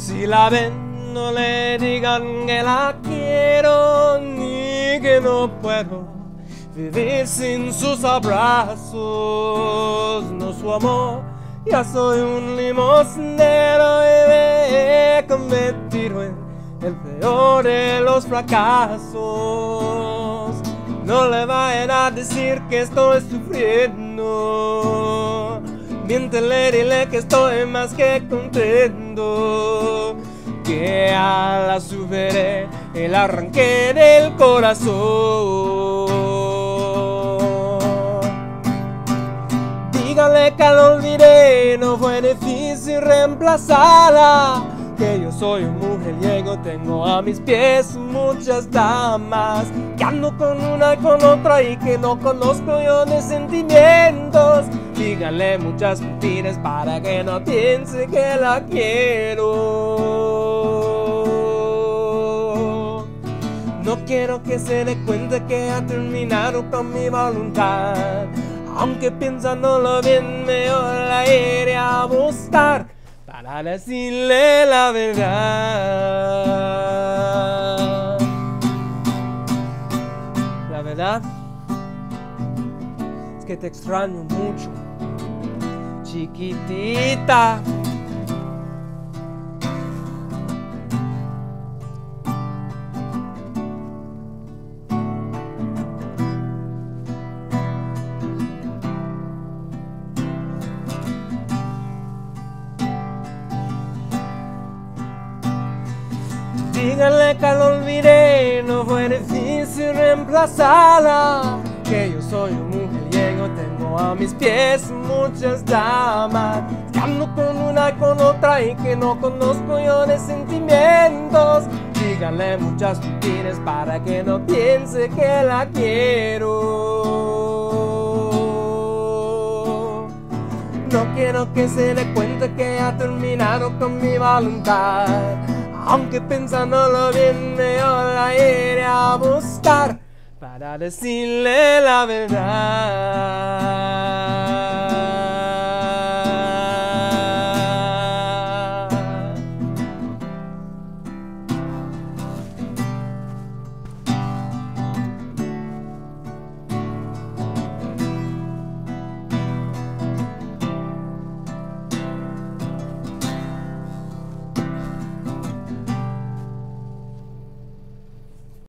Si la ven, no le digan que la quiero ni que no puedo vivir sin sus abrazos. No su amor, ya soy un limosnero y me he convertido en el peor de los fracasos. No le vayan a decir que estoy sufriendo. Miéntele, dile que estoy más que contento, que ya la superé y la arranqué del corazón. Dígale que la olvidé, no fue difícil reemplazarla, que yo soy un mujeriego, tengo a mis pies muchas damas, que ando con una y con otra y que no conozco yo de sentimientos. Dígale muchas mentiras para que no piense que la quiero. No quiero que se dé cuenta que ha terminado con mi voluntad, aunque pensándolo bien mejor la iré a buscar para decirle la verdad. La verdad es que te extraño mucho, chiquitita. Díganle que lo olvidé, no fue difícil reemplazarla, que yo soy un mujeriego, tengo a mis pies muchas damas, que ando con una y con otra y que no conozco yo de sentimientos. Díganle muchas mentiras para que no piense que la quiero. No quiero que se dé cuenta que ha terminado con mi voluntad, aunque pensándolo bien mejor la iré a buscar para decirle la verdad.